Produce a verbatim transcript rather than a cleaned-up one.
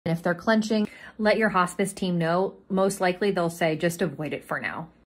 And if they're clenching, let your hospice team know. Most likely they'll say, just avoid it for now.